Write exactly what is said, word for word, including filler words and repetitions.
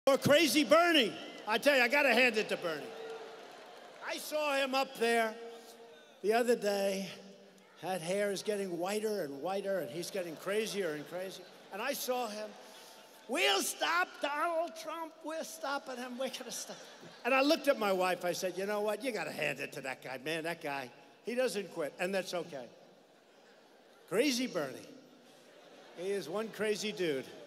Or Crazy Bernie. I tell you, I got to hand it to Bernie. I saw him up there the other day. That hair is getting whiter and whiter, and he's getting crazier and crazier. And I saw him. We'll stop Donald Trump. We're stopping him. We're going to stop. And I looked at my wife. I said, you know what? You got to hand it to that guy. Man, that guy, he doesn't quit, and that's okay. Crazy Bernie. He is one crazy dude.